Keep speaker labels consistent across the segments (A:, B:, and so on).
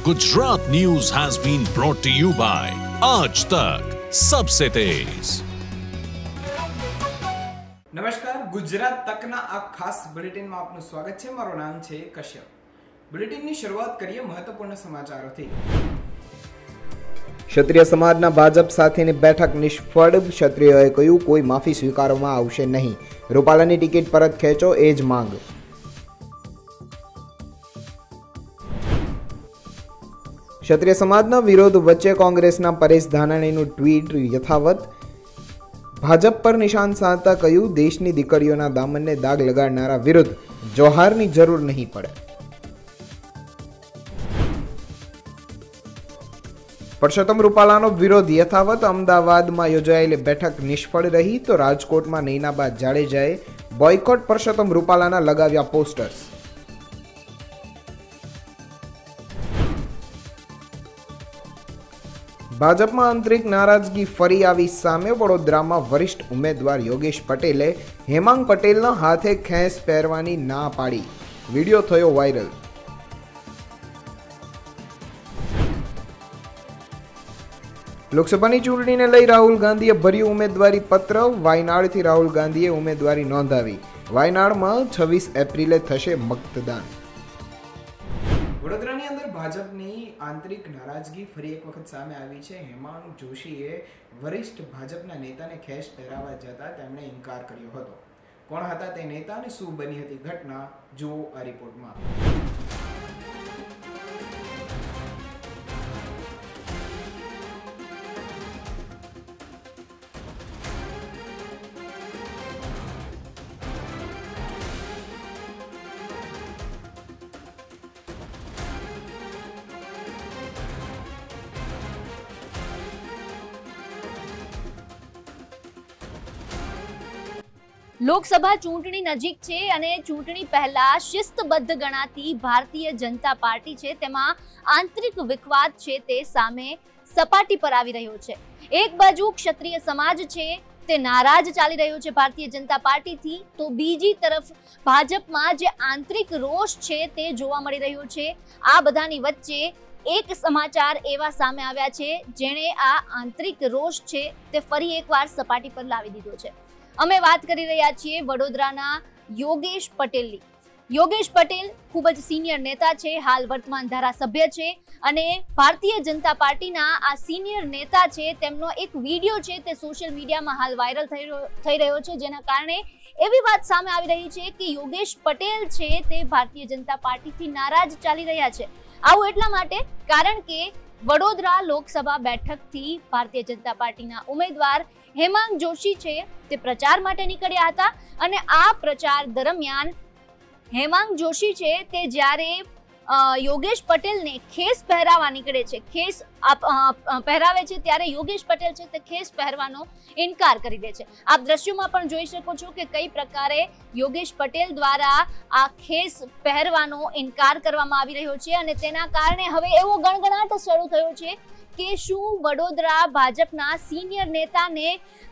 A: Gujarat news has been brought to you by Aaj Tak सबसे तेज।
B: नमस्कार, गुजरात तकना आ खास बुलेटिन में आपનું સ્વાગત છે। મારું નામ છે કશ્યપ। બુલેટિનની શરૂઆત કરીએ મહત્વપૂર્ણ સમાચારોથી।
C: ક્ષત્રિય સમાજના ભાજપ સાથેની બેઠક નિષ્ફળ, ક્ષત્રિયોએ કહ્યું કોઈ માફી સ્વીકારવામાં આવશે નહીં, રૂપાલાની ટિકિટ પરત ખેંચો એ જ માંગ। ક્ષત્રિય સમાજના વિરોધ વચ્ચે કોંગ્રેસના પરેશ ધાનાણીનું ટ્વીટ યથાવત, ભાજપ પર નિશાન સાધતા કહ્યું દેશની દીકરીઓના દામનને દાગ લગાડનારા વિરુદ્ધ જોહારની જરૂર નહીં પડે। પરસોત્તમ રૂપાલાનો વિરોધ યથાવત, અમદાવાદમાં યોજાયેલી બેઠક નિષ્ફળ રહી તો રાજકોટમાં નૈનાબા જાડેજાએ બોયકોટ પરસોત્તમ રૂપાલાના લગાવ્યા પોસ્ટર્સ। ભાજપમાં આંતરિક નારાજગી ફરી આવી સામે, વડોદરામાં વરિષ્ઠ ઉમેદવાર યોગેશ પટેલે હેમાંગ પટેલના હાથે ખેસ પહેરવાની ના પાડી, વિડીયો થયો વાયરલ। લોકસભાની ચૂંટણીને લઈ રાહુલ ગાંધીએ ભર્યું ઉમેદવારી પત્ર, વાયનાડથી રાહુલ ગાંધીએ ઉમેદવારી નોંધાવી, વાયનાડમાં 26 એપ્રિલે થશે મતદાન।
B: વડોદરાની અંદર ભાજપની આંતરિક નારાજગી ફરી એક વખત સામે આવી છે। હેમાંગ જોશીએ વરિષ્ઠ ભાજપના નેતાને ખેસ પહેરાવવા જતા તેમણે ઇનકાર કર્યો હતો। કોણ હતા તે નેતા અને શું બની હતી ઘટના, જુઓ આ રિપોર્ટમાં।
D: લોકસભા ચૂંટણી નજીક છે અને ચૂંટણી પહેલા શિસ્તબદ્ધ ગણાતી ભારતીય જનતા પાર્ટી છે તેમાં આંતરિક વિખવાદ છે તે સામે સપાટી પર આવી રહ્યો છે। એક બાજુ ક્ષત્રિય સમાજ છે તે નારાજ ચાલી રહ્યો છે ભારતીય જનતા પાર્ટીથી, તો બીજી તરફ ભાજપમાં જે આંતરિક રોષ છે તે જોવા મળી રહ્યો છે। આ બધાની વચ્ચે એક સમાચાર એવા સામે આવ્યા છે જેણે આ આંતરિક રોષ છે તે ફરી એકવાર સપાટી પર લાવી દીધો છે। અમે વાત કરી રહ્યા છીએ વડોદરાના યોગેશ પટેલની। યોગેશ પટેલ ખૂબ જ સિનિયર નેતા છે, હાલ વર્તમાન ધારાસભ્ય છે અને ભારતીય જનતા પાર્ટીના આ સિનિયર નેતા છે તેમનો એક વિડીયો છે તે સોશિયલ મીડિયામાં હાલ વાયરલ થઈ રહ્યો છે, જેના કારણે એવી વાત સામે આવી રહી છે કે યોગેશ પટેલ છે તે ભારતીય જનતા પાર્ટીથી નારાજ ચાલી રહ્યા છે। આવું એટલા માટે કારણ કે વડોદરા લોકસભા બેઠકથી ભારતીય જનતા પાર્ટીના ઉમેદવાર હેમાંગ જોશી છે તે પ્રચાર માટે નીકળ્યા હતા અને આ પ્રચાર દરમિયાન હેમાંગ જોશી છે તે જ્યારે યોગેશ પટેલને ખેસ પહેરાવવા નીકળે છે, ખેસ પહેરાવે છે, ત્યારે યોગેશ પટેલ છે તે ખેસ પહેરવાનો ઇનકાર કરી દે છે। આપ દ્રશ્યોમાં પણ જોઈ શકો છો કે કઈ પ્રકારે યોગેશ પટેલ દ્વારા આ ખેસ પહેરવાનો ઇનકાર કરવામાં આવી રહ્યો છે અને તેના કારણે હવે એવો ગણગણાટ શરૂ થયો છે કે શું વડોદરા ભાજપના સિનિયર નેતાને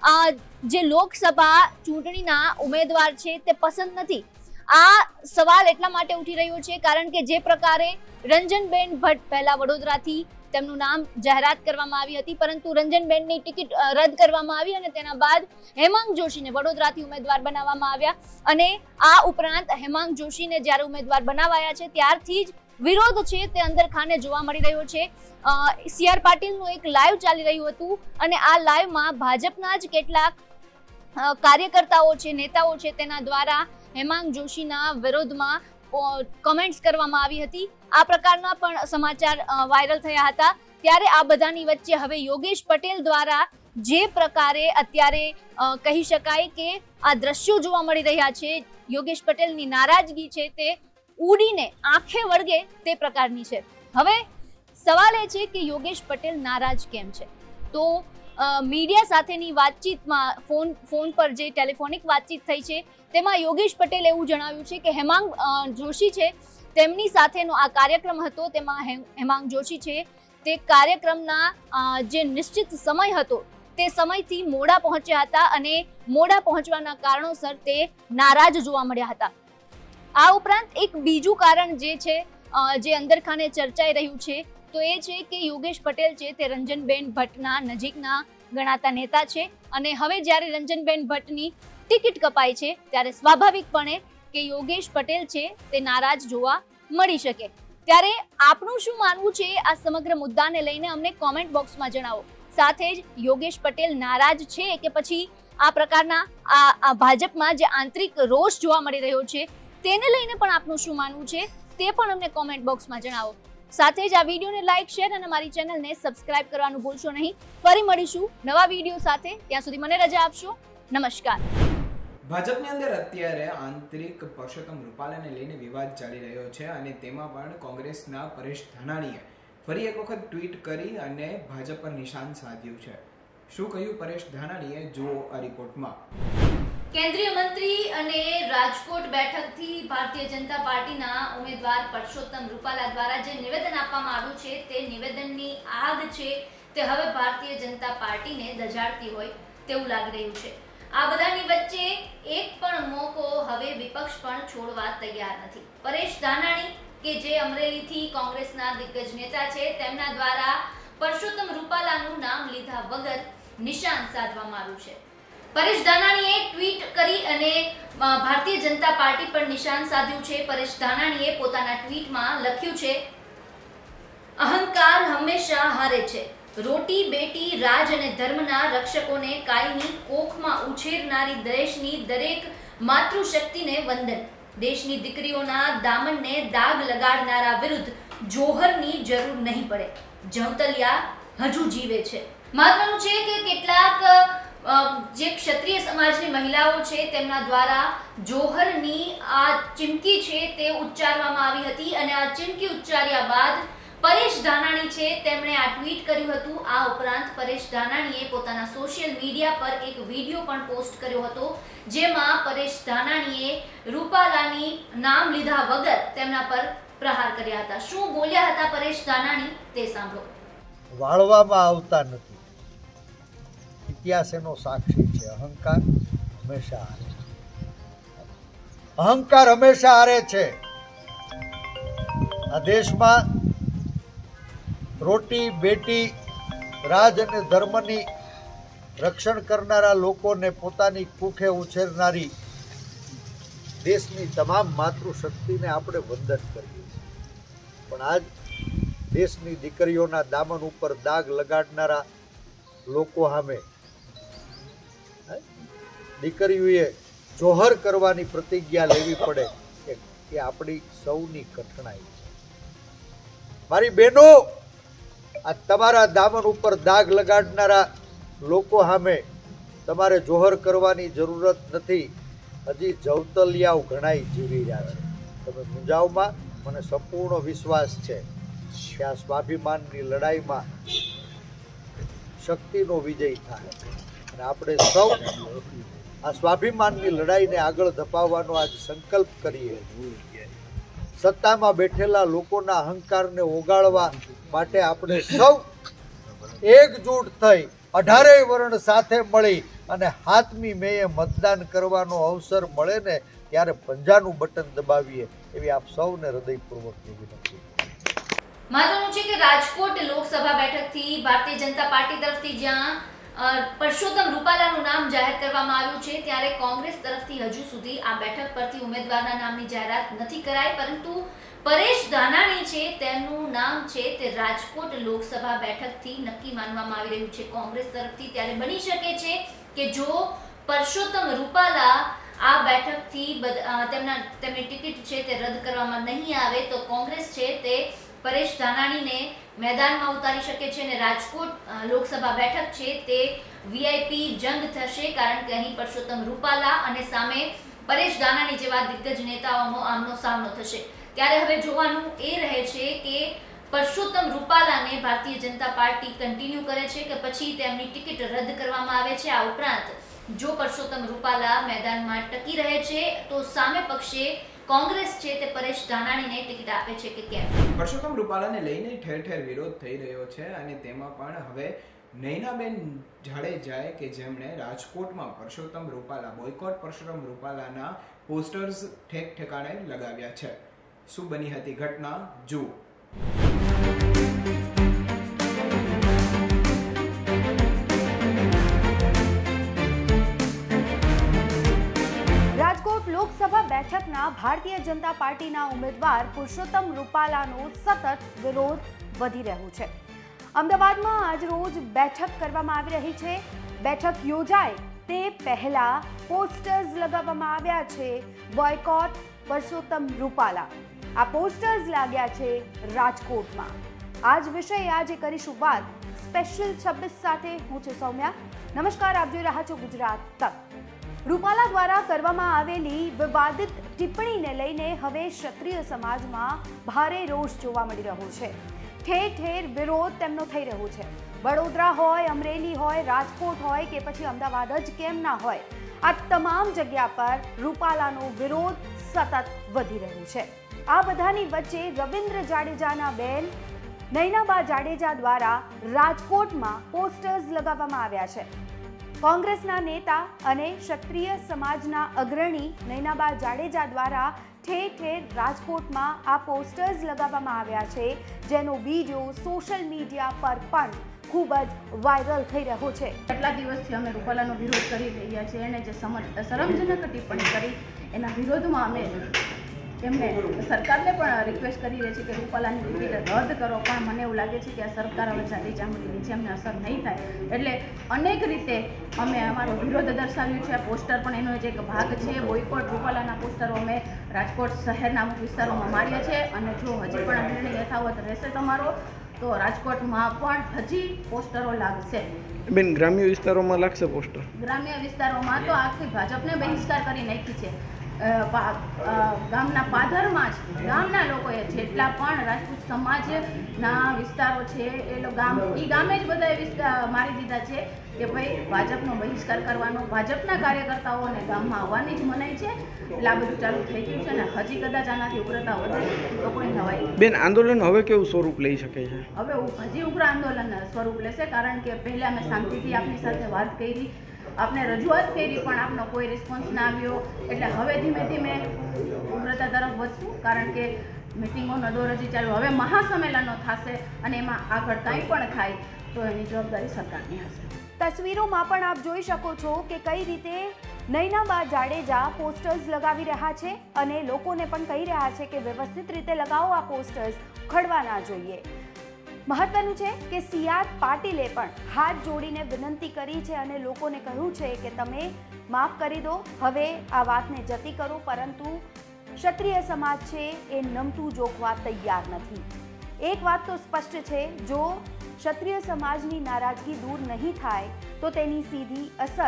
D: જે લોકસભા ચૂંટણીના ઉમેદવાર છે તે પસંદ નથી। આ સવાલ એટલા માટે ઉઠી રહ્યો છે કારણ કે જે પ્રકારે રંજનબેન ભટ્ટ પહેલા વડોદરાથી તેમનું નામ જાહેરાત કરવામાં આવી હતી, પરંતુ રંજનબેનની ટિકિટ રદ કરવામાં આવી અને તેના બાદ હેમાંગ જોશીને વડોદરાથી ઉમેદવાર બનાવવામાં આવ્યા અને આ ઉપરાંત હેમાંગ જોશીને જ્યારે ઉમેદવાર બનાવાયા છે ત્યારથી જ વિરોધ છે તે અંદર ખાને જોવા મળી રહ્યો છે। CR પાટીલનું એક લાઈવ ચાલી રહ્યું હતું અને આ લાઈવમાં ભાજપના જ કેટલાક કાર્યકર્તાઓ છે, નેતાઓ છે, તેના દ્વારા હેમાંગ જોશીના વિરોધમાં કમેન્ટ્સ કરવામાં આવી હતી। આ પ્રકારના પણ સમાચાર વાયરલ થયા હતા। ત્યારે આ બધાની વચ્ચે હવે યોગેશ પટેલ દ્વારા જે પ્રકારે અત્યારે કહી શકાય કે આ દ્રશ્યો જોવા મળી રહ્યા છે, યોગેશ પટેલની નારાજગી છે તે ઉડીને આંખે વળગે તે પ્રકારની છે। હવે સવાલ એ છે કે યોગેશ પટેલ નારાજ કેમ છે? તો મીડિયા સાથેની વાતચીતમાં ફોન પર જે ટેલિફોનિક વાતચીત થઈ છે તેમાં યોગેશ પટેલે એવું જણાવ્યું છે કે હેમાંગ જોશી છે તેમની સાથેનો આ કાર્યક્રમ હતો, તેમાં હેમાંગ જોશી છે તે કાર્યક્રમના જે નિશ્ચિત સમય હતો તે સમયથી મોડા પહોંચ્યા હતા અને મોડા પહોંચવાના કારણોસર તે નારાજ જોવા મળ્યા હતા। આ ઉપરાંત એક બીજું કારણ જે છે જે અંદરખાને ચર્ચાઈ રહ્યું છે તો એ છે કે યોગેશ પટેલ છે તે રંજનબેન ભટ્ટના નજીકના ગણાતા નેતા છે અને હવે જ્યારે રંજનબેન ભટ્ટની ટિકિટ કપાઈ છે ત્યારે સ્વાભાવિકપણે કે યોગેશ પટેલ છે તે નારાજ જોવા મળી શકે. ત્યારે આપનું શું માનવું છે આ સમગ્ર મુદ્દાને લઈને અમને કોમેન્ટ બોક્સમાં જણાવો. સાથે જ યોગેશ પટેલ નારાજ છે કે પછી આ પ્રકારના આ ભાજપમાં જે આંતરિક રોષ જોવા મળી રહ્યો છે તેને લઈને પણ આપનું શું માનવું છે તે પણ અમને કોમેન્ટ બોક્સમાં જણાવો. સાથે જ આ વિડીયોને લાઈક, શેર અને મારી ચેનલને સબસ્ક્રાઇબ કરવાનું ભૂલશો નહીં. ફરી મળીશું નવા વિડીયો સાથે. ત્યાં સુધી મને રજા આપશો. નમસ્કાર.
B: ભાજપની અંદર અત્યારે આંતરિક પરસોત્તમ રૂપાલાને લઈને વિવાદ ચાલી રહ્યો છે અને તેમાં પણ કોંગ્રેસના પરેશ ધાનાણીએ ફરી એક વખત ટ્વીટ કરી અને ભાજપ પર નિશાન સાધ્યું છે. શું કહ્યું પરેશ ધાનાણીએ, જુઓ આ રિપોર્ટમાં.
D: કેન્દ્રીય મંત્રી અને રાજકોટ બેઠકથી ભારતીય જનતા પાર્ટીના ઉમેદવાર પરસોત્તમ રૂપાલા દ્વારા જે નિવેદન આપવામાં આવ્યું છે તે નિવેદનની આગ છે તે હવે ભારતીય જનતા પાર્ટીને દજાડતી હોય તેવું લાગી રહ્યું છે. આ બધાની વચ્ચે એક પણ મોકો હવે વિપક્ષ પણ છોડવા તૈયાર નથી. પરેશ ધાનાણી કે જે અમરેલીથી કોંગ્રેસના દિગ્ગજ નેતા છે તેમના દ્વારા પરસોત્તમ રૂપાલાનું નામ લીધા વગર નિશાન સાધવામાં આવ્યું છે. પરેશ ધાનાણીએ ટ્વીટ કરી અને ભારતીય જનતા પાર્ટી પર નિશાન સાધ્યું છે. પરેશ ધાનાણીએ પોતાના ટ્વીટમાં લખ્યું છે, અહંકાર હંમેશા હારે છે. રોટી બેટી રાજ અને ધર્મના રક્ષકોને કાયમી કોખમાં ઉછેરનારી દેશની દરેક માતૃશક્તિને વંદન. દેશની દીકરીઓના દામનને દાગ લગાડનારા વિરુદ્ધ જોહરની જરૂર નહીં પડે. જવતલિયા હજુ જીવે છે. મહત્વનું છે કે કેટલાક જે ક્ષત્રિય સમાજની મહિલાઓ છે તેમના દ્વારા જોહરની આ ચીમકી છે તે ઉચ્ચારવામાં આવી હતી અને આ ચીમકી ઉચ્ચાર્યા બાદ પરેશ ધાનાણી છે તેમણે આ ટ્વીટ કર્યું હતું. આ ઉપરાંત પરેશ ધાનાણીએ પોતાના સોશિયલ મીડિયા પર એક વિડીયો પણ પોસ્ટ કર્યો હતો જેમાં પરેશ ધાનાણીએ રૂપાલાની નામ લીધા વગર તેમના પર પ્રહાર કર્યા હતા. શું બોલ્યા હતા પરેશ ધાનાણી તે સાંભળો.
E: વાળવામાં આવતા નથી, ઇતિહાસ એનો સાક્ષી છે. અહંકાર હંમેશા હારે છે. અહંકાર હંમેશા હારે છે. આ દેશમાં રોટી બેટી રાજ અને ધર્મની રક્ષણ કરનારા લોકોને પોતાની કુખે ઉછેરનારી દેશની તમામ માતૃશક્તિને આપણે વંદન કરીએ છીએ. પણ આજ દેશની દીકરીઓના દામન ઉપર દાગ લગાડનારા લોકો સામે દીકરીઓએ જોહર કરવાની પ્રતિજ્ઞા લેવી પડે એ આપણી સૌની કઠણાઈ છે. મારી બહેનો, આ તમારા દામન ઉપર દાગ લગાડનારા લોકો સામે તમારે જોહર કરવાની જરૂરત નથી. હજી જવતલિયાઓ ઘણાય જીવી રહ્યા છે. તમે મુંજાવમાં મને સંપૂર્ણ વિશ્વાસ છે કે આ સ્વાભિમાનની લડાઈમાં શક્તિનો વિજય થાય અને આપણે સૌ આ સ્વાભિમાનની લડાઈને આગળ ધપાવવાનો આજ સંકલ્પ કરીએ. સત્તામાં બેઠેલા લોકોના અહંકારને ઓગાળવા માટે આપણે સૌ એકજૂટ થઈ 18 વર્ણ સાથે મળી અને 7મી મેએ મતદાન કરવાનો અવસર મળે ને ત્યારે પંજાનું બટન દબાવીએ એવી આપ સૌને હૃદયપૂર્વકની વિનંતી.
D: મહત્વનું છે કે રાજકોટ લોકસભા બેઠકથી ભારતીય જનતા પાર્ટી તરફથી જ્યાં પરસોત્તમ રૂપાલાનું નામ જાહેર કરવામાં આવ્યું છે ત્યારે કોંગ્રેસ તરફથી હજુ સુધી આ બેઠક પરથી ઉમેદવારના નામની જાહેરાત નથી કરાઈ, પરંતુ પરેશ ધાનાણી છે તેમનું નામ છે તે રાજકોટ લોકસભા બેઠકથી નક્કી માનવામાં આવી રહ્યું છે કોંગ્રેસ તરફથી. ત્યારે બની શકે છે કે જો પરસોત્તમ રૂપાલા આ બેઠકથી તેમની ટિકિટ છે તે રદ કરવામાં નહીં આવે તો કોંગ્રેસ છે તે પરેશ ધાનાણીને મેદાનમાં ઉતારી શકે છે અને રાજકોટ લોકસભા બેઠક છે તે વીઆઈપી જંગ થશે, કારણ કે અહીં પરસોત્તમ રૂપાલા અને સામે પરેશ ધાનાણી જેવા દિગ્ગજ નેતાઓનો આમનો સામનો થશે. ત્યારે હવે જોવાનું એ રહે છે કે પરસોત્તમ રૂપાલાને ભારતીય જનતા પાર્ટી કન્ટિન્યુ કરે છે કે પછી તેમની ટિકિટ રદ કરવામાં આવે છે. આ ઉપરાંત જો પરસોત્તમ રૂપાલા મેદાનમાં ટકી રહે છે તો સામે પક્ષે કોંગ્રેસ છે તે પરેશ ધાનાણીને ટિકિટ આપે છે કે કેમ.
B: પરસોત્તમ રૂપાલાને લઈને ઠેર ઠેર વિરોધ થઈ રહ્યો છે અને તેમાં પણ હવે નૈનાબેન જાડેજાએ કે જેમણે રાજકોટમાં બોયકોટ પરસોત્તમ રૂપાલાના પોસ્ટર્સ ઠેક ઠેકાણે લગાવ્યા છે. શું બની હતી ઘટના જુઓ.
F: રાજકોટ લોકસભા બેઠકના ભારતીય જનતા પાર્ટીના ઉમેદવાર પુરુષોત્તમ રૂપાલાનો સતત વિરોધ વધી રહ્યો છે. અમદાવાદમાં આજરોજ બેઠક કરવામાં આવી રહી છે. બેઠક યોજાય તે પહેલા પોસ્ટર્સ લગાવવામાં આવ્યા છે. બોયકોટ પુરુષોત્તમ રૂપાલા. આ પોસ્ટર્સ લાગ્યા છે રાજકોટમાં. આ જ વિષય આજે કરીશું વાત સ્પેશિયલ 26 સાથે. હું છું સૌમ્યા. નમસ્કાર, આપ જોઈ રહ્યા છો ગુજરાત તક. રૂપાલા દ્વારા કરવામાં આવેલી વિવાદિત ટિપ્પણીને લઈને હવે ક્ષત્રિય સમાજમાં ભારે રોષ જોવા મળી રહ્યો છે. ઠેર ઠેર વિરોધ તેમનો થઈ રહ્યો છે. વડોદરા હોય, અમરેલી હોય, રાજકોટ હોય કે પછી અમદાવાદ જ કેમ ના હોય, આ તમામ જગ્યા પર રૂપાલાનો વિરોધ સતત વધી રહ્યો છે. આ બધાની વચ્ચે રવિન્દ્ર જાડેજાના બેન નયનાબા જાડેજા દ્વારા રાજકોટમાં પોસ્ટર્સ લગાવવામાં આવ્યા છે. કોંગ્રેસના નેતા અને ક્ષત્રિય સમાજના અગ્રણી નયનાબા જાડેજા દ્વારા ઠેર ઠેર રાજકોટમાં આ પોસ્ટર્સ લગાવવામાં આવ્યા છે, જેનો વિડીયો સોશિયલ મીડિયા પર પણ ખૂબ જ વાયરલ થઈ રહ્યો છે.
G: કેટલા દિવસથી અમે રૂપાલાનો વિરોધ કરી રહ્યા છીએ. એને જે શરમજનક ટિપ્પણી કરી એના વિરોધમાં અમે એમને સરકારને પણ રિક્વેસ્ટ કરી રહી છે કે રૂપાલાની ટિકિટ રદ કરો. પણ મને એવું લાગે છે કે આ સરકાર હવે જાડી ચામડીની છે, એમને અસર નહીં થાય. એટલે અનેક રીતે અમે અમારો વિરોધ દર્શાવ્યો છે. આ પોસ્ટર પણ એનો જ એક ભાગ છે. બોયકોટ રૂપાલાના પોસ્ટરો અમે રાજકોટ શહેરના અમુક વિસ્તારોમાં માર્યા છે. અને જો હજી પણ આ નિર્ણય યથાવત રહેશે તમારો, તો રાજકોટમાં પણ હજી પોસ્ટરો લાગશે.
H: બેન, ગ્રામ્ય વિસ્તારોમાં લાગશે પોસ્ટર?
G: ગ્રામ્ય વિસ્તારોમાં તો આખી ભાજપને બહિષ્કાર કરી નાખી છે. ગામના પાદરમાં જ ગામના લોકોએ જેટલા પણ રાજપૂત સમાજના વિસ્તારો છે એ ગામે જ બધાએ મારી દીધા છે કે ભાઈ ભાજપનો બહિષ્કાર કરવાનો, ભાજપના કાર્યકર્તાઓને ગામમાં આવવાની જ મનાઈ છે. એટલે આ બધું ચાલુ થઈ ગયું છે ને હજી કદાચ આનાથી ઉગ્રતા વધે તો કોઈ નવાઈ.
H: બેન, આંદોલન હવે કેવું સ્વરૂપ લઈ શકે છે?
G: હવે હજી ઉગ્ર આંદોલન સ્વરૂપ લેશે, કારણ કે પહેલા અમે શાંતિથી આપની સાથે વાત કરી, આપને રજૂઆત કરી, પણ આપનો કોઈ રિસ્પોન્સ ના આવ્યો. એટલે હવે ધીમે ધીમે ઉગ્રતા તરફ વધશું, કારણ કે મિટિંગોનો દોર હજી ચાલુ. હવે મહાસંમેલનો થશે અને એમાં આગળ કંઈ પણ થાય તો એની જવાબદારી સરકારની હશે.
F: તસવીરોમાં પણ આપ જોઈ શકો છો કે કઈ રીતે નયનાબા જાડેજા પોસ્ટર્સ લગાવી રહ્યા છે અને લોકોને પણ કહી રહ્યા છે કે વ્યવસ્થિત રીતે લગાવો આ પોસ્ટર્સ, ઉખડવા ના જોઈએ. મહત્વનું છે કે સી.આર. પાટીલે પણ હાથ જોડીને વિનંતી કરી છે અને લોકોને કહ્યું છે કે તમે માફ કરી દો, હવે આ વાતને જતી કરો. પરંતુ ક્ષત્રિય સમાજ છે એ નમતું જોખવા તૈયાર નથી. એક વાત તો સ્પષ્ટ છે, જો ક્ષત્રિય સમાજની નારાજગી દૂર નહીં થાય તો તેની સીધી અસર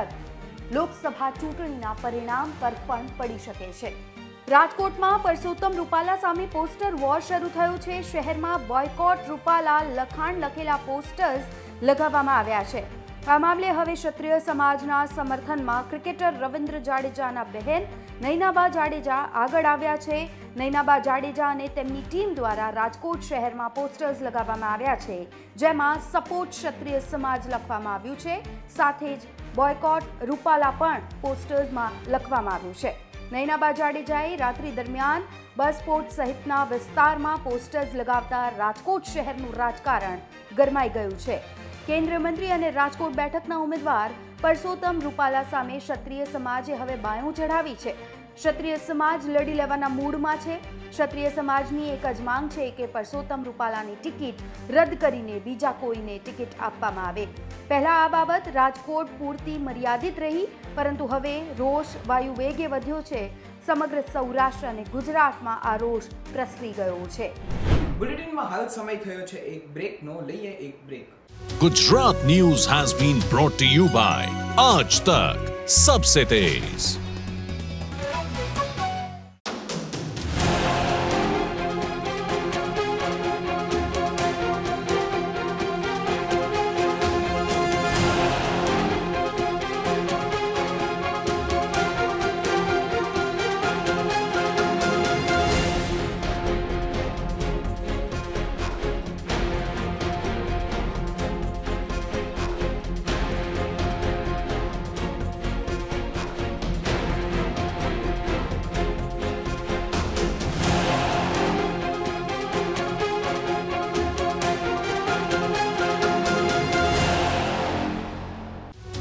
F: લોકસભા ચૂંટણીના પરિણામ પર પણ પડી શકે છે. રાજકોટમાં પુરુષોત્તમ રૂપાલા સામે પોસ્ટર વોર શરૂ થયો છે. શહેરમાં બોયકોટ રૂપાલા લખાણ લખેલા પોસ્ટર્સ લગાવવામાં આવ્યા છે. આ મામલે હવે ક્ષત્રિય સમાજના સમર્થનમાં ક્રિકેટર રવિન્દ્ર જાડેજાના બહેન નયનાબા જાડેજા આગળ આવ્યા છે. નયનાબા જાડેજા અને તેમની ટીમ દ્વારા રાજકોટ શહેરમાં પોસ્ટર્સ લગાવવામાં આવ્યા છે, જેમાં સપોર્ટ ક્ષત્રિય સમાજ લખવામાં આવ્યું છે. સાથે જ બોયકોટ રૂપાલા પણ પોસ્ટર્સમાં લખવામાં આવ્યું છે. નયનાબા જાડેજાએ રાત્રિ દરમિયાન બસ પોર્ટ સહિતના વિસ્તારમાં પોસ્ટર્સ લગાવતા રાજકોટ શહેરનું રાજકારણ ગરમાઈ ગયું છે. કેન્દ્રીય મંત્રી અને રાજકોટ બેઠકના ઉમેદવાર પુરુષોત્તમ રૂપાલા સામે ક્ષત્રિય સમાજે હવે બાયું ચઢાવી છે. ક્ષત્રિય સમાજ લડી લેવાના મૂડમાં છે. ક્ષત્રિય સમાજની એક જ માંગ છે કે પુરુષોત્તમ રૂપાલાની ટિકિટ રદ કરીને બીજા કોઈને ટિકિટ આપવામાં આવે. પહેલા આ બાબત રાજકોટ પૂરતી મર્યાદિત રહી, પરંતુ હવે રોષ વાયુ વેગે વધ્યો છે. સમગ્ર સૌરાષ્ટ્ર અને ગુજરાતમાં આ રોષ પ્રસરી ગયો છે.
B: બુલેટિનમાં હાલ સમય થયો છે એક બ્રેકનો. લઈએ એક break.
A: Gujarat News has been brought to you by Aaj Tak Sabse Tez.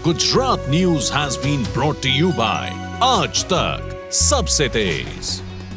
A: Gujarat News has been brought to you by Aaj Tak Sabse Tez.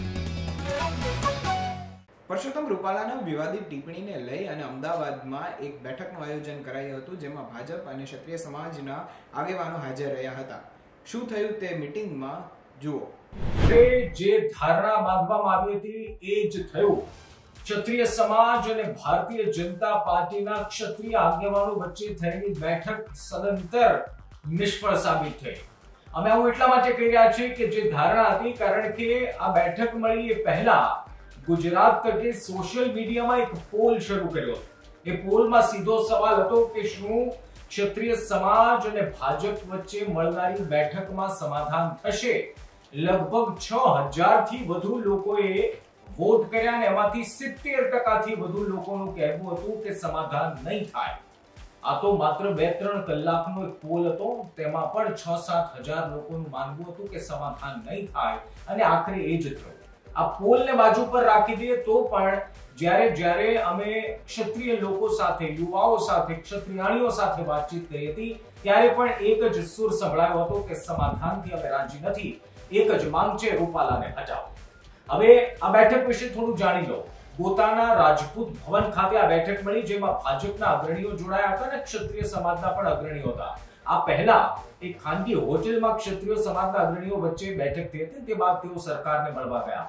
B: Parshottam રૂપાલાના વિવાદિત ટિપ્પણીને લઈ અને અમદાવાદમાં એક બેઠકનું આયોજન કરાયું હતું, જેમાં ભાજપ અને ક્ષત્રિય સમાજના આગેવાનો હાજર રહ્યા હતા. શું થયું તે મીટિંગમાં જુઓ.
I: જે ધારણા બાંધવામાં આવી હતી એ જ થયું. ક્ષત્રિય સમાજ અને ભારતીય જનતા પાર્ટીના ક્ષત્રિય આગેવાનો વચ્ચે થયેલી બેઠક સદંતર નિષ્ફળ સાબિત થઈ. અમે આવું એટલા માટે કહી રહ્યા છીએ કે જે ધારણા હતી, કારણ કે આ બેઠક મળી એ પહેલા ગુજરાત તકે સોશિયલ મીડિયામાં એક પોલ શરૂ કર્યો. એ પોલમાં સીધો સવાલ હતો કે શું ક્ષત્રિય સમાજ અને ભાજપ વચ્ચે મળનારી બેઠકમાં સમાધાન થશે? લગભગ 6000 થી વધુ લોકોએ વોટ કર્યા અને એમાંથી 70% થી વધુ લોકોનું કહેવું હતું કે સમાધાન નહીં થાય. આ તો માત્ર 2-3 કલાકનો એક પોલ હતો, તેમાં પણ 6-7 હજાર લોકોનું માનવું હતું કે સમાધાન નહીં થાય અને આખરે એ જ થયું. આ પોલને બાજુ પર રાખી દઈએ તો પણ જ્યારે અમે ક્ષત્રિય લોકો સાથે, યુવાઓ સાથે, ક્ષત્રિયાણીઓ સાથે વાતચીત કરી હતી, ત્યારે પણ એક જ સુર સંભળાયો હતો કે સમાધાનથી અમે રાજી નથી. એક જ માંગ છે, રૂપાલાને હટાવો. હવે આ બેઠક વિશે થોડું જાણી લો. ગોતાના રાજપૂત ભવન ખાતે આ બેઠક મળી, જેમાં ભાજપના અગ્રણીઓ જોડાયા હતા અને ક્ષત્રિય સમાજના પણ અગ્રણીઓ હતા. આ પહેલા એક ખાનગી હોટેલમાં ક્ષત્રિય સમાજના અગ્રણીઓ વચ્ચે બેઠક થઈ હતી. તે બાદ તેઓ સરકારને મળવા ગયા.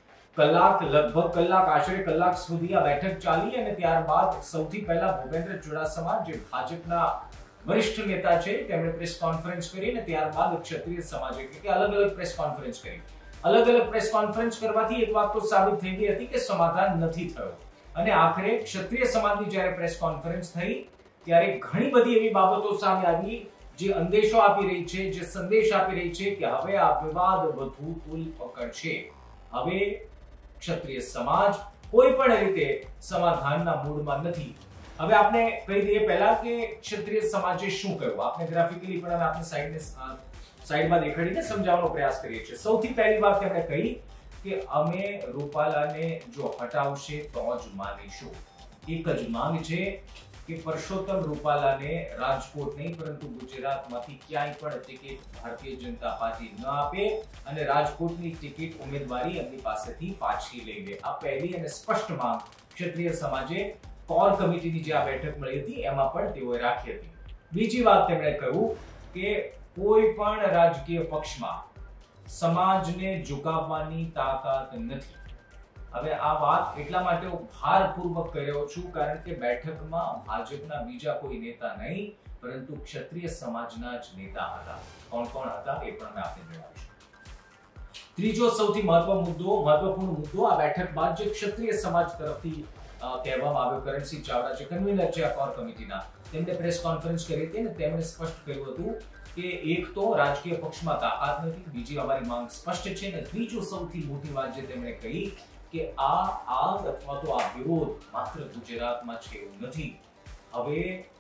I: આશરે કલાક સુધી આ બેઠક ચાલી અને ત્યારબાદ સૌથી પહેલા ભૂપેન્દ્ર ચુડાસમા, જે ભાજપના વરિષ્ઠ નેતા છે, તેમણે પ્રેસ કોન્ફરન્સ કરી અને ત્યારબાદ ક્ષત્રિય સમાજે કે અલગ-અલગ પ્રેસ કોન્ફરન્સ કરી. અલગ-અલગ પ્રેસ કોન્ફરન્સ કરવાથી એક વાત તો સાબિત થઈ ગઈ હતી કે સમાધાન નથી થયું. અને આખરે ક્ષત્રિય સમાજની જ્યારે પ્રેસ કોન્ફરન્સ થઈ ત્યારે ઘણી બધી એવી બાબતો સામે આવી જે અંદેશો આપી રહી છે, જે સંદેશ આપી રહી છે કે હવે આ વિવાદ વધુ તૂલ પકડશે. હવે ક્ષત્રિય સમાજ કોઈ પણ રીતે સમાધાનના મૂડમાં નથી. હવે આપણે કહી દઈએ પહેલા કે ક્ષત્રિય સમાજે શું કહ્યું. આપણે ગ્રાફિકલી પણ આપણે સાઈડમાં દેખાડીને સમજાવવાનો પ્રયાસ કરીએ છીએ. સૌથી પહેલી વાત તેમણે કહી કે અમે રૂપાલાને જો હટાવશે તો જ માનીશું. એક જ માંગ છે કે પરસોત્તમ રૂપાલાને રાજકોટ નહીં પરંતુ ગુજરાતમાંથી ક્યાંય પણ ટિકિટ ભારતીય જનતા પાર્ટી ન આપે અને રાજકોટની ટિકિટ ઉમેદવારી એમની પાસેથી પાછી લઈ લે. આ પહેલી અને સ્પષ્ટ માંગ ક્ષત્રિય સમાજે કોર કમિટીની જે આ બેઠક મળી હતી એમાં પણ તેઓએ રાખી હતી. બીજી વાત તેમણે કહ્યું કે કોઈ પણ રાજકીય પક્ષમાં સમાજને ઝુકાવવાની તાકાત નથી. હવે આ વાત એટલા માટે ભારપૂર્વક કહી રહ્યો છું કારણ કે બેઠકમાં ભાજપના બીજા કોઈ નેતા નહીં પરંતુ ક્ષત્રિય સમાજના જ નેતા હતા. કોણ હતા એ પણ મેં આપને જણાવીશું. ત્રીજો સૌથી મહત્વપૂર્ણ મુદ્દો આ બેઠક બાદ જે ક્ષત્રિય સમાજ તરફથી કહેવામાં આવ્યો, કરણસિંહ ચાવડા જે કન્વીનર છે આ કોર કમિટીના, તેમણે પ્રેસ કોન્ફરન્સ કરી હતી અને તેમણે સ્પષ્ટ કર્યું હતું કે એક તો રાજકીય પક્ષમાં તાકાત નથી, બીજી અમારી માંગ સ્પષ્ટ છે અને ત્રીજો સૌથી મોટી વાત જે તેમણે કહી કે આ આગ અથવા તો આ વિરોધ માત્ર ગુજરાતમાં છે એવું નથી. હવે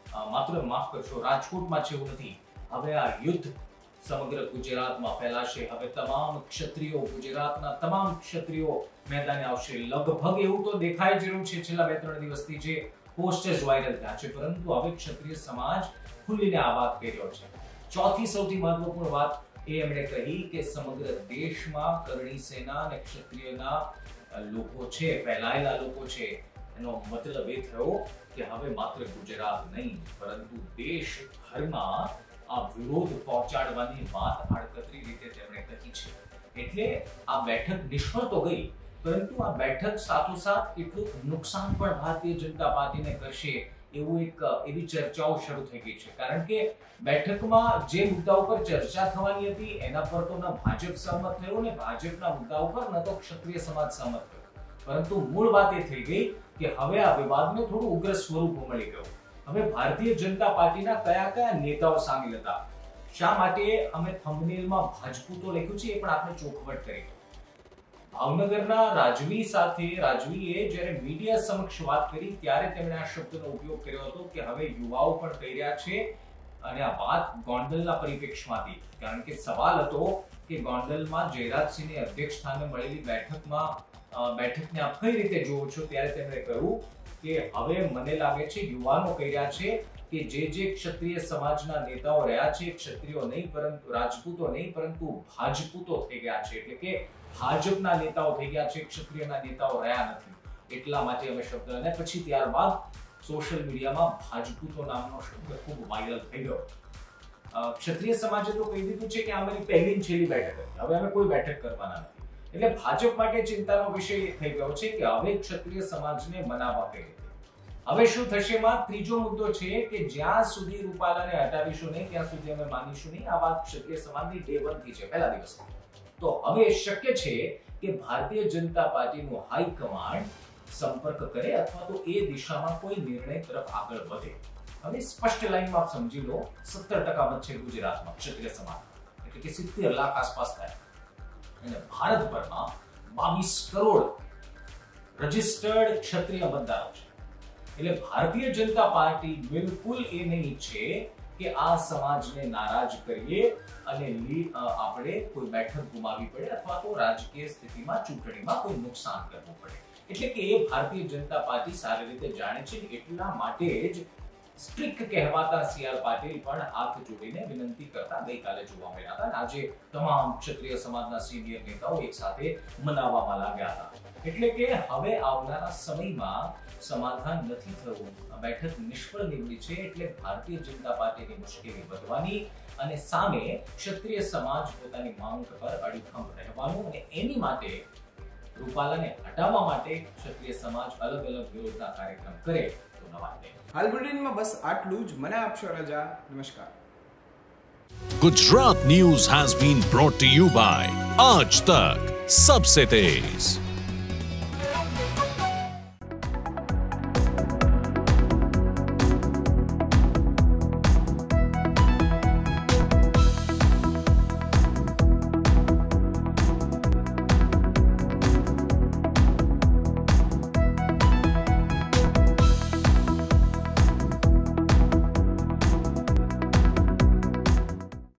I: રાજકોટમાં છે એવું નથી. હવે આ યુદ્ધ સમગ્ર ગુજરાતમાં ફેલાશે. હવે તમામ ક્ષત્રિયો, ગુજરાતના તમામ ક્ષત્રિયો મેદાને આવશે. લગભગ એવું તો દેખાઈ જ રહ્યું છે છેલ્લા 2-3 દિવસથી જે પોસ્ટર્સ વાયરલ થયા છે, પરંતુ હવે ક્ષત્રિય સમાજ ખુલીને આ વાત કહી રહ્યો છે. ચોથી સૌથી મહત્વપૂર્ણ વાત એ એમણે કહી કે સમગ્ર દેશમાં કરણી સેના અને ક્ષત્રિયના લોકો છે, ફેલાયેલા લોકો છે. એનો મતલબ એ થયો કે હવે માત્ર ગુજરાત નહીં પરંતુ દેશભરમાં આ વિરોધ પહોંચાડવાની વાત આડકતરી રીતે તેમણે કહી છે. એટલે આ બેઠક નિષ્ફળ તો ગઈ, પરંતુ આ બેઠક સાથોસાથ કેટલું નુકસાન પણ ભારતીય જનતા પાર્ટીને કરશે એવી ચર્ચાઓ શરૂ થઈ ગઈ છે. કારણ કે બેઠકમાં જે મુદ્દા ઉપર ચર્ચા થવાની હતી એના પર તો ન ભાજપ સહમત થયો ને ભાજપના મુદ્દા ઉપર ન તો ક્ષત્રિય સમાજ સહમત થયો. પરંતુ મૂળ વાત એ થઈ ગઈ કે હવે આ વિવાદને થોડું ઉગ્ર સ્વરૂપ મળી ગયું. હવે ભારતીય જનતા પાર્ટીના કયા નેતાઓ સામેલ હતા, શા માટે અમે થંબનેલમાં ભાજપૂતો લખ્યું છે એ પણ આપણે ચોખવટ કરી. ભાવનગરના રાજવીએ જ્યારે મીડિયા સમક્ષ વાત કરી ત્યારે તેમણે આ શબ્દનો ઉપયોગ કર્યો હતો કે હવે યુવાઓ પણ કહી રહ્યા છે અને આ વાત ગોંડલના પરિપ્રેક્ષમાંથી, કારણ કે સવાલ હતો કે ગોંડલમાં જયરાજસિંહને અધ્યક્ષ સ્થાને મળેલી બેઠકને આપ કઈ રીતે જોવો છો, ત્યારે તેમણે કહ્યું કે હવે મને લાગે છે યુવાનો કહી રહ્યા છે કે જે ક્ષત્રિય સમાજના નેતાઓ રહ્યા છે, ક્ષત્રિયો નહીં પરંતુ રાજપૂતો નહીં પરંતુ ભાજપૂતો થઈ ગયા છે, એટલે કે ભાજપના નેતાઓ થઈ ગયા છે, ક્ષત્રિયના નેતાઓ રહ્યા નથી. એટલા માટે અમે શબ્દ, અને પછી ત્યારબાદ સોશિયલ મીડિયામાં ભાજપૂતો નામનો શબ્દ ખૂબ વાયરલ થઈ ગયો. ક્ષત્રિય સમાજે તો કહી દીધું છે કે આ અમારી પહેલી છેલ્લી બેઠક હતી, હવે અમે કોઈ બેઠક કરવાના નથી. એટલે ભાજપ માટે ચિંતાનો વિષય થઈ ગયો છે કે હવે ક્ષત્રિય સમાજને મનાવવા કઈ રીતે. હવે શું થશે? માં ત્રીજો મુદ્દો છે કે જ્યાં સુધી રૂપાલાને હટાવીશું નહીં ત્યાં સુધી અમે માનીશું નહીં. આ વાત ક્ષત્રિય સમાજની ડે 1 થી છે, પહેલા દિવસથી. તો હવે શક્ય છે કે ભારતીય જનતા પાર્ટીનું હાઈકમાન્ડ સંપર્ક કરે અથવા તો એ દિશામાં કોઈ નિર્ણય તરફ આગળ વધે. હવે સ્પષ્ટ લાઈનમાં આપ સમજી લો, 70% મત છે ગુજરાતમાં ક્ષત્રિય સમાજ, એટલે કે 70 લાખ આસપાસ થાય, અને ભારતભરમાં 22 કરોડ રજિસ્ટર્ડ ક્ષત્રિય મતદારો છે. એટલે ભારતીય જનતા પાર્ટી બિલકુલ એ નહીં ઈચ્છે કે આ સમાજને નારાજ કરીએ અને આપણે કોઈ બેઠક ગુમાવવી પડે અથવા તો રાજકીય સ્થિતિમાં ચૂંટણીમાં કોઈ નુકસાન કરવું પડે. એટલે કે એ ભારતીય જનતા પાર્ટી સારી રીતે જાણે છે. એટલા માટે જ સ્ટ્રિક્ટ કહેવાતા CR પાટીલ પણ હાથ જોડીને વિનંતી કરતા ગઈકાલે જોવા મળ્યા હતા. આજે તમામ ક્ષત્રિય સમાજના સિનિયર નેતાઓ એક સાથે મનાવવામાં લાગ્યા હતા. એટલે કે હવે આવનારા સમયમાં સમાધાન નથી થયું, બેઠક નિષ્ફળ નીવડી છે. એટલે ભારતીય જનતા પાર્ટીની મુશ્કેલી વધવાની અને સામે ક્ષત્રિય સમાજ પોતાની માંગ પર અડીખમ રહેવાનું, અને એની માટે રૂપાલાને હટાવવા માટે ક્ષત્રિય સમાજ અલગ અલગ વિરોધના કાર્યક્રમ કરે તો નવા નહીં.
B: હાલ બુલેટિનમાં બસ આટલું જ. મને આપશો રજા. નમસ્કાર.
A: Gujarat News has been brought to you by Aaj Tak Sabse Tez.